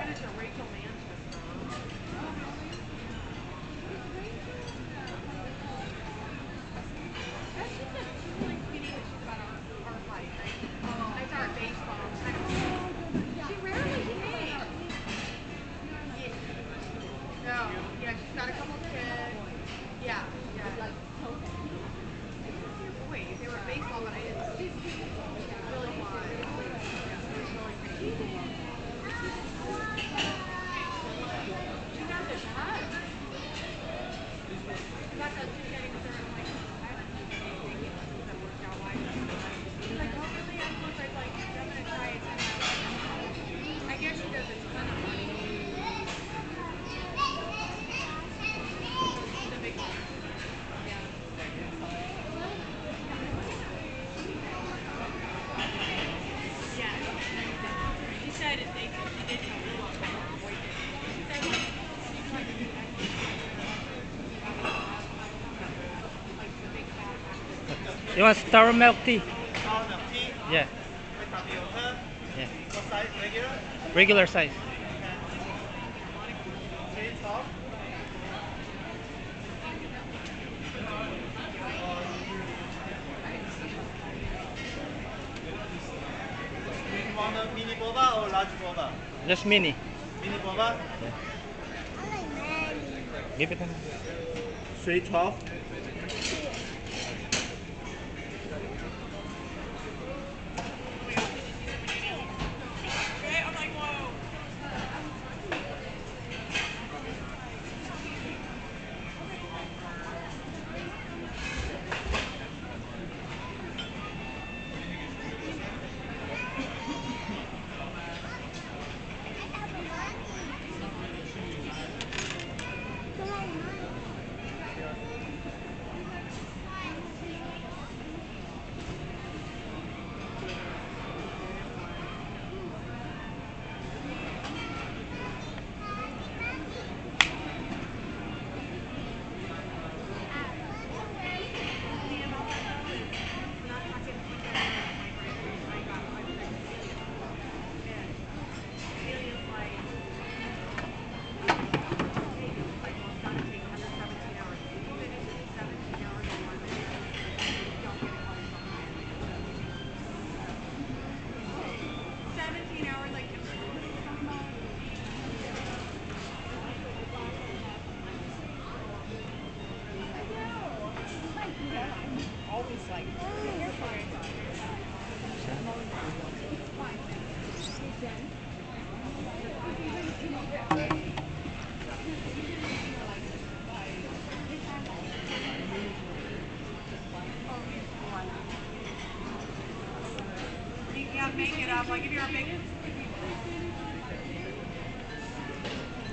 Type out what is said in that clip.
You want taro milk tea? Taro milk tea? Yeah. With tapioca? Yeah. What size? Regular? Regular size. Sweet top? You want a mini boba or large boba? Just mini. Mini boba? Yeah. Give it a Sweet top? Yeah, make it up. Like if you're a big